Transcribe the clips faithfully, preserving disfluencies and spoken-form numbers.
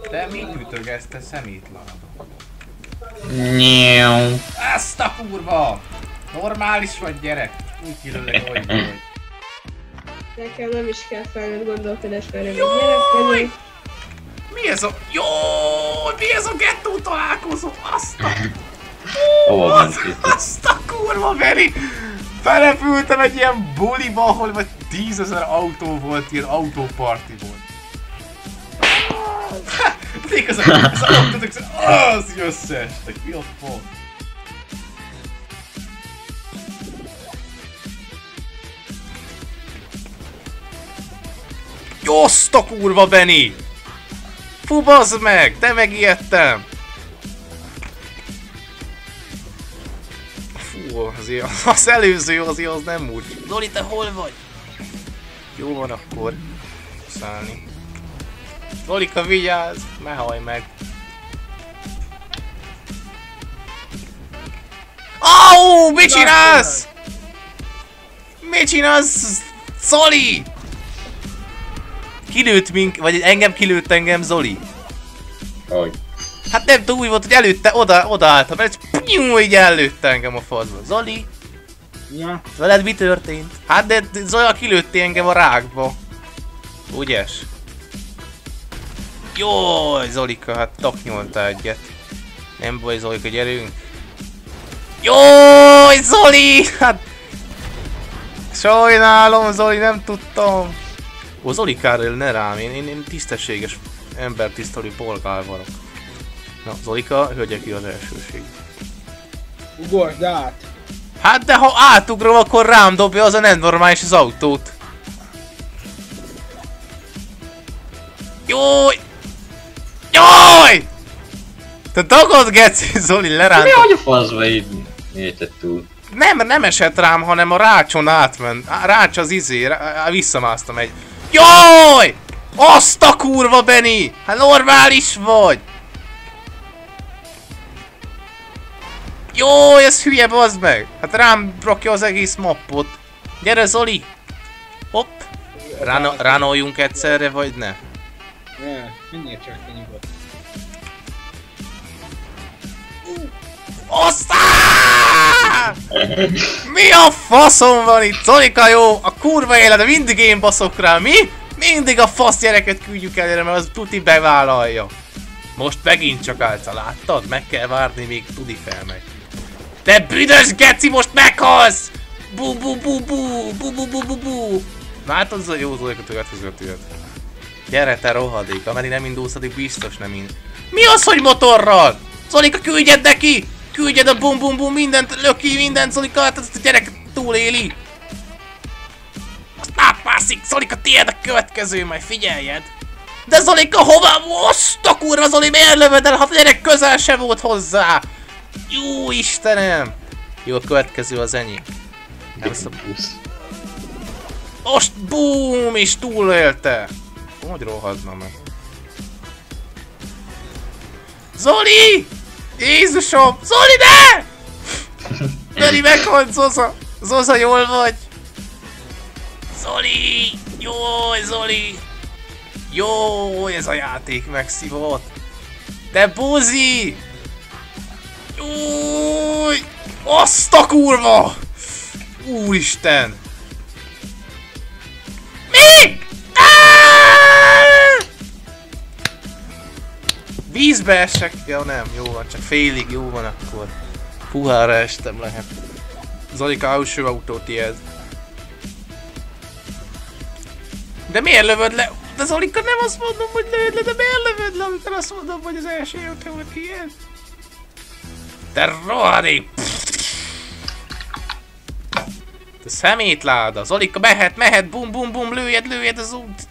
Te mit ütögetsz, te szemétláda? Nyíu. Ezt a kurva! Normális vagy, gyerek? Úgy kilőleg, hogy vagy. Nekem nem is kell felnőtt gondolkodás, mert én egy gyerek vagyok. Mi ez a... Jó, mi ez a gettó találkozó? Azt a... Hova azt, ment itt? azt a kurva, Veri! Belepültem egy ilyen buliba, ahol vagy tízezer autó volt, ilyen autóparti volt.Ték az a... az autótok, az így összeestek, mi a fasz? Jó, azt a kurva, Benny! Fú, bazd meg! De megijedtem! Fú, azért az előző azért az nem úgy. Zoli, te hol vagy? Jó van akkor. Szállni. Zolika, vigyázz! Ne hajj meg! Au! Mit csinálsz? Mit csinálsz? Zoli! Kilőtt mink, vagy engem kilőtt engem Zoli. Hogy? Hát nem tudom, úgy volt, hogy előtte, oda, oda álltam, mert piu, így előtte engem a faszba. Zoli? Ja. Veled mi történt? Hát de Zola kilőtti engem a rákba. Ügyes? Jój, Zolika, hát taknyolta egyet. Nem baj, Zolika, gyerünk. Jój, Zoli! Hát... Sajnálom, Zoli, nem tudtam. Ó, Zolikáról ne rám, én, én, én tisztességes embertisztelő polgár vagyok. Na, Zolika, hölgye ki az elsőség. Ugord át! Hát de ha átugrom, akkor rám dobja, az a nem normális az autót. Jój! Jój! Te dagod, geci, Zoli, lerántott. Mi hogy a faszba így érted túl? Nem, nem esett rám, hanem a rácson átment. A rács az izé, rá, visszamásztam egy. Jój! Azt a kurva, Benny! Hát normális vagy! Jój, ez hülye, bazd meg! Hát rám rakja az egész mappot. Gyere, Zoli! Hopp! Ráno, ránoljunk egyszerre, vagy ne? Ne, minél csak te nyugodt. Aztán! Mi a faszom van itt? Zolika, jó, a kurva élet, mindig én baszok rá, mi? Mindig a fasz gyereket küldjük előre, mert az tuti bevállalja. Most megint csak által, láttad? Meg kell várni, még tudi felmegy. Te büdös geci, most meghalsz! Bu bu bu bu bu bu bu bu bu. Látod, az a jó Zolika következőt. Gyere te rohadék, ameddig nem indulsz, addig biztos nem ind. Mi az, hogy motorral? Zolika, küldjed neki! Küldjed a bum bum bum, mindent löki, mindent, Zolika, hát ezt a gyerek túléli. Azt átmászik, Zolika, tiéd a következő, majd figyeljed. De Zolika, hova? Azt a kurva, Zoli, miért lövöd el, ha a gyerek közel se volt hozzá? Jó Istenem! Jó, a következő az enyém. Nem szabad. Most búm, és túlélte. Hogy rohadna meg? Zoli! Jézusom! Zoli, ne! Zoli, meghalt, Zoza! Zoza, jól vagy? Zoli! Jój, Zoli! Jó, ez a játék megszívott! De buzi! Jój! Azt a kurva! Úristen! Mi? Vízbe esek? Ja nem, jó van, csak félig, jó van akkor. Puhára estem lehet. Zolika, első autó tiéd. De miért lövöd le? De Zolika, nem azt mondom, hogy lőd le, de miért lövöd le, amikor azt mondom, hogy az első autó volt tiéd? Te rohadék! Te szemétláda! Zolika, mehet, mehet, bum bum bum, lőjed, lőjed az út.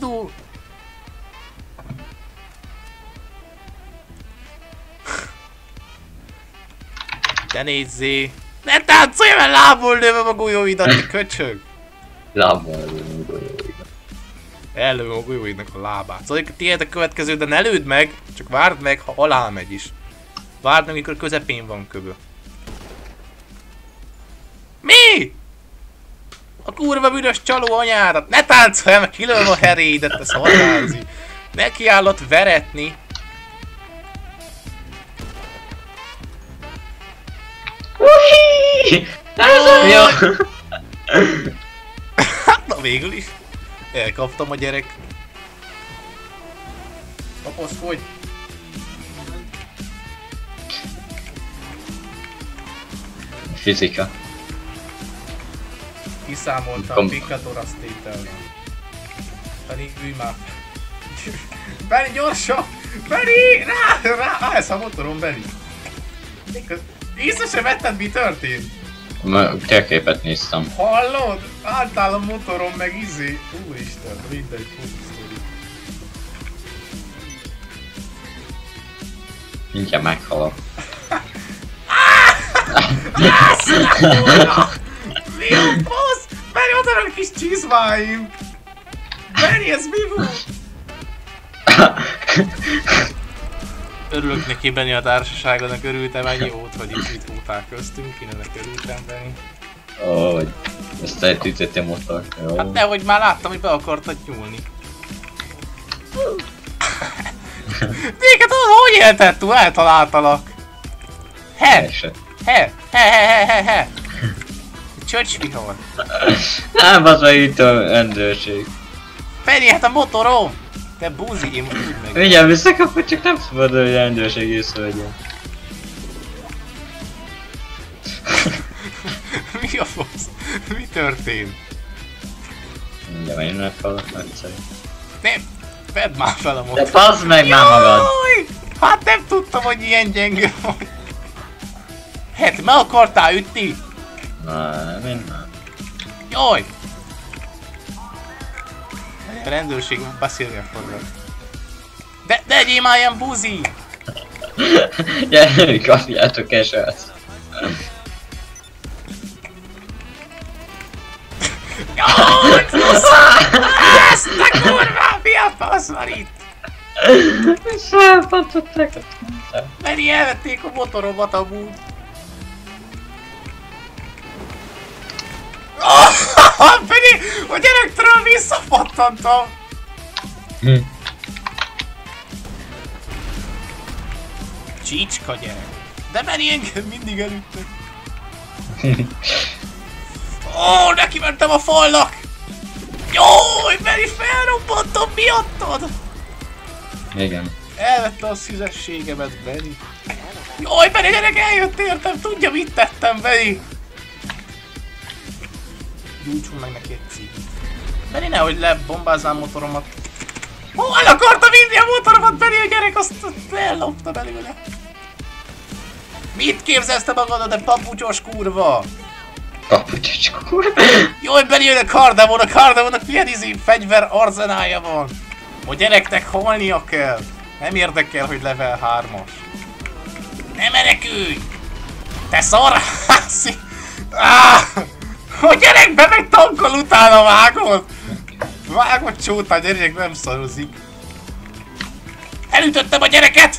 De nézzé! Ne táncolj, mert lából lövöm a golyóidat, te köcsög! Lábbal lövöm a golyóidat. Ellövöm a golyóidnak a lábát. Szóval tiéd a következő, de ne lőd meg, csak várd meg, ha alá megy is. Várd meg, amikor közepén van köbö. Mi? A kurva büdös csaló anyádat! Ne táncolj, mert kilövöm a herédet, te szarrázi! Nekiállott veretni. ki. Ez mi a... Hát na végül is. Elkaptam a gyerek. Kapaszkodj! Fizika. Kiszámoltam Kom- Pikator azt tételni. Pedig ülj már. Benni gyorsan! Benni! Rá! Rá! Állsz a motoron, Benni! Észre sem vetted, mi történt? Ma térképet néztem. Hallod? Álltál a motoron meg izé. Úristen, mindegy, fókusztori. Mindjárt meghalok. Mi a fasz? Benni, ott vannak kis csizmáim! Benni, ez mi volt? Örülök neki, Benni, a társaságodnak, örültem ennyi volt, hogy itt, itt voltál köztünk, én ennek örültem, Benni. Ó, hogy ezt eltűzött a motor. Jó. Hát nehogy már láttam, hogy be akartad nyúlni. Téged hogy élted túl? Eltaláltalak. He! Eset. He! He he he he he! Csöcsvihar! Nem, az meg itt a rendőrség. Benni, hát a motorom! Te buzi, én most úgy meg. Mindjárt visszakapod, csak nem szabad, hogy a rendőrség észrevegyen. Mi a fasz? Mi történt? Mindjárt megint meghalok, nagyszerű. Nem! Vedd már fel a De motor. bazd meg már magad! Jaj! Hát nem tudtam, hogy ilyen gyenge vagy. Hát meg akartál ütni? Nem, én nem. Jaj! A rendőrség beszélni akarnak. De, de egyél már ilyen buzi! Gyere, kapjátok el, srác. Jaj! Ezt a kurva! Mi a fasz van itt? Felpantották. Meri, elvették a motoromat amúgy. Oh, Benni, a gyerektől visszapattantam! Hm. Csicska gyerek. De Benni engem mindig elüttek. Ó, oh, neki mentem a falnak! Jój, Benni, felrobbantom miattad! Igen. Elvette a szüzességemet, Benni. Jaj, Benni, gyerek, eljött értem, tudja mit tettem, Benni! Gyújtsunk meg neki egy cigit. Benni, nehogy lebombázzál motoromat. Ó, el akarta vinni a motoromat, Benni, a gyerek, azt ellopta belőle. Mit képzelsz te magadod, de papucsos kurva? Papucsos kurva. Jaj, Benni, jön a Cardamon, a Cardamonnak milyen izé fegyver arzenálja van. A gyereknek halnia kell. Nem érdekel, hogy level hármas. Ne menekülj! Te szarhászi! Ah! A gyerek bemegy tankol, utána vágod! Vágod csótá, a gyerek nem szarozik. Elütöttem a gyereket!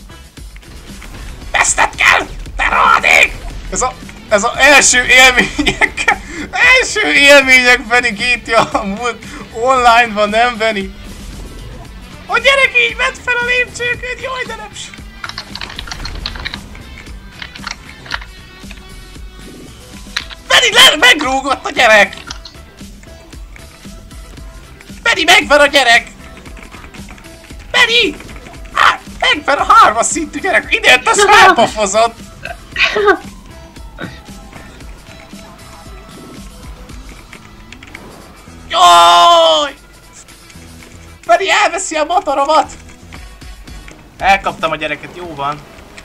Veszted kell! Te rohadék! Ez a... Ez az első élmények... Első élmények, Benni, gé té á múlt online-ban, nem, Benni? A gyerek így vett fel a lépcsőket, jaj, de nem s... Benni, le, megrúgott a gyerek! Benni, megver a gyerek! Benni! Á, megver a hármas szintű gyerek! Ide, te felpofozott! Jaj! Benni elveszi a motoromat! Elkaptam a gyereket, jó van.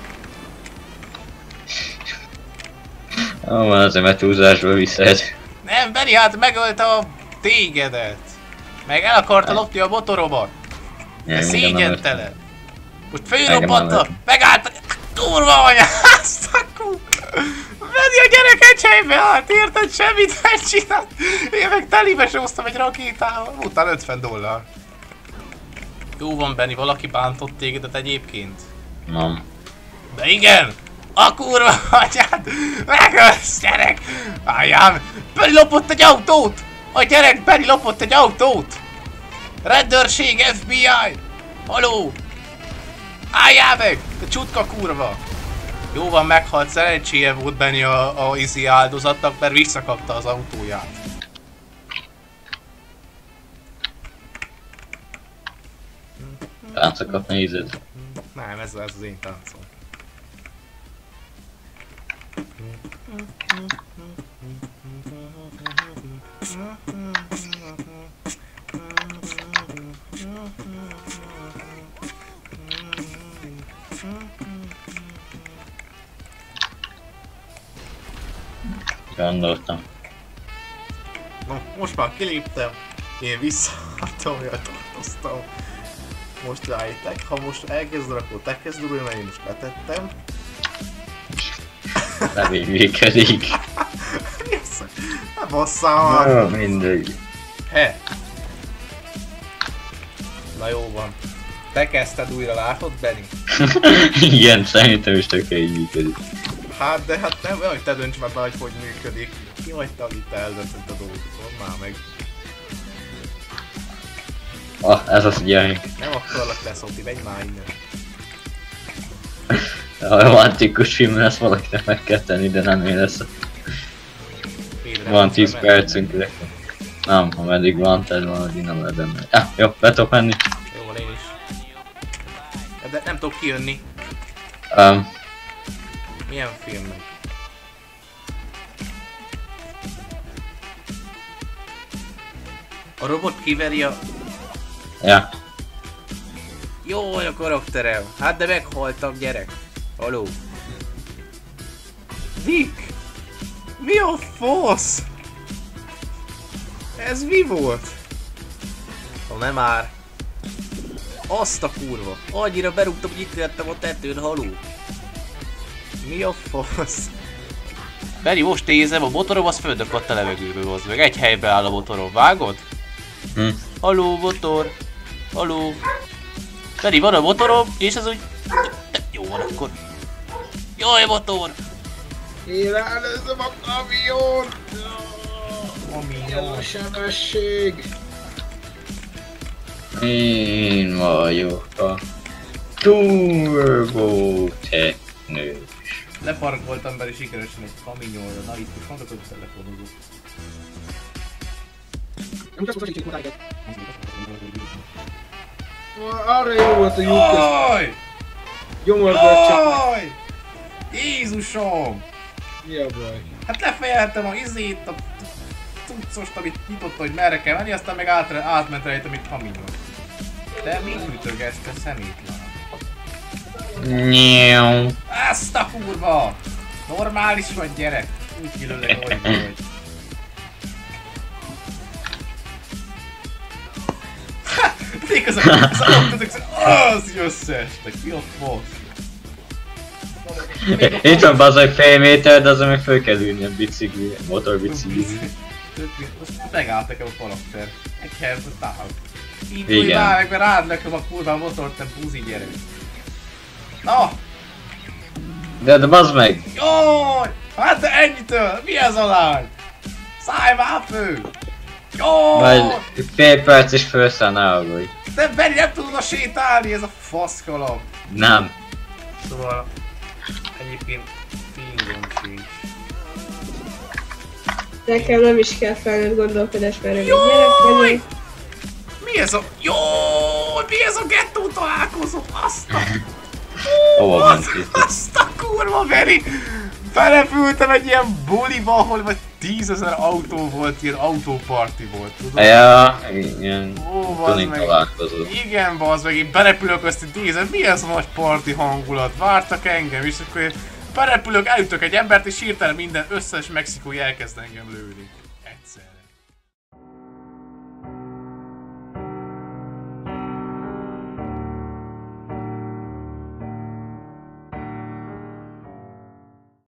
Ó, van azért, mert túlzásba viszed. Nem, Benni, hát megölte a tégedet. Meg el akarta lopni a motoromat. De szégyentelen. Most fölrobbanta, megállt a... Kurva anya, azt a kur... Benni, a gyerek egy helybe állt, érted? Semmit nem csinált. Én meg telibe sóztam egy rakétával. Utána ötven dollár. Jó van, Benni, valaki bántott tégedet egyébként? Nem. De igen! A kurva atyád! Megölsz, gyerek! Álljám! Benni lopott egy autót! A gyerek Benni lopott egy autót! Rendőrség, ef bé i! Haló! Álljál meg! Te csutka kurva! Jó van, meghalt, szerencséje volt Benni a, a izi áldozatnak, mert visszakapta az autóját. Táncokat nézed. Nem, ez, ez az én táncom. Gondoltam. Na, most már kiléptem, én visszaadtam, hogy tartoztam. Most rájöttek, ha most elkezded, akkor te kezded újra, mert én most letettem. Levégvékedik. Mi az? Ne basszál már! Na, mindegy. He! Na jó van. Te kezdted újra, látod, Benni? Igen, szerintem is tökre így működik. Hát, de hát nem, hogy te dönts már be, hogy hogy működik. Ki vagy te, hogy te eldöntöd a dolgokat, már meg. Ah, ez az gyerek. Nem akarlak leszopni, menj már innen. A romantikus filmben ezt valakinek meg kell tenni, de nem én lesz. Példre, Van nem tíz menni. percünk. Nem, ameddig van, tehát van, addig nem lehet menni. Ah, jó, be tudok menni. Jó van, én is. De nem tudok kijönni. Um, Milyen filmnek? A robot kiveri a... ja. Jó a karakterem. Hát de meghaltam, gyerek. Haló. Vic! Mi a fasz? Ez mi volt? Ha nem már. Azt a kurva. Annyira berúgtam, hogy itt lettem a tetőn, haló. Mi a fasz? Benni, most nézem, a motorom az földökadt a levegőbe, az meg egy helybe áll a motorom, vágod? Hm. Haló, motor. Haló. Benni, van a motorom, és ez úgy... Jó van akkor. Jaj, motor! Én előzöm a kamion! Ami Ez a sebesség! Én vagyok a Turbo Technős. Leparkoltam bele sikeresen egy kaminyolra, na itt is mondok, hogy telefonozok. Nem csak hogy csináljuk odáig. Arra jó volt a lyuk, Jaj! gyomorgört csak. Jaj! Jézusom! Mi a baj? Hát lefejeltem a izét, a cuccost, amit nyitotta, hogy merre kell menni, aztán meg át, átment rajta, mint kaminyon. De mit ütög ezt, te szemétlen? Nyíu. Ezt a kurva! Normális vagy, gyerek? Úgy kilőleg, hogy vagy. Még az a... Az a... Az összeestek, mi a fasz? Itt van bazd, hogy fél méter, de azon meg föl kell ülni a bicikli, a motorbicikli. Most megállt nekem a karakter. Egy helyet a tál. Így Igen. úgy már meg, mert rád lököm a kurva a motort, te buzi gyerek. Na! De, de bazd meg! Jaj! Hát de ennyitől! Mi ez a lány? Szállj már fő! Jaj! Majd fél perc is fölszáll, ne aggódj. De Benni nem tudod sétálni, ez a faszkalap. Nem. Szóval... Egyébként fingom sincs. Nekem nem is kell felnőtt gondolkodás, mert egy Jaj! gyerek vagyok. Mi ez a... Jaj! Mi ez a gettó találkozó? Azt a... Hova Azt, ment itt? azt a kurva Benni! Belepültem egy ilyen buliba, ahol vagy tízezer autó volt, ilyen autóparti volt, tudod? Ja, igen. Ó, bazd Tuning meg. találkozó. Igen, bazd meg, én berepülök azt, hogy nézem, mi ez a nagy parti hangulat? Vártak engem, és akkor én berepülök, elütök egy embert, és hirtelen minden összes mexikói elkezd engem lőni.